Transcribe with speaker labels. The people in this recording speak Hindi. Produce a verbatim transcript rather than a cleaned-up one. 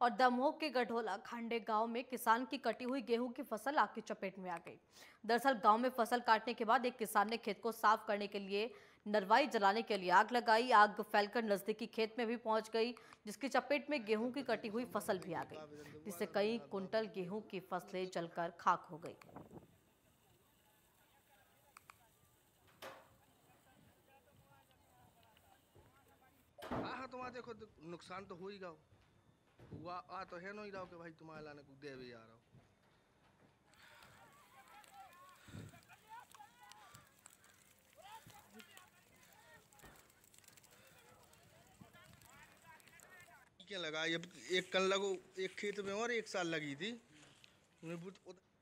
Speaker 1: और दमोह के गढ़ोला खांडे गांव में किसान की कटी हुई गेहूं की फसल आग की चपेट में आ गई। दरअसल गांव में फसल काटने के बाद एक किसान ने खेत को साफ करने के लिए नरवाई जलाने के लिए आग लगाई। आग फैलकर नजदीकी खेत में भी पहुंच गई, जिसकी चपेट में गेहूं की कटी हुई फसल भी आ गई, जिससे कई कुंटल गेहूं की फसलें जलकर खाक हो गई।
Speaker 2: हाँ हाँ तुम्हारा देखो नुकसान तो हो ही गया हुआ आ तो है नहीं रहा कि भाई तुम्हारे लाने को दे भी आ रहा हो। क्या लगा ये एक कल लगो एक खेत में और एक साल लगी थी।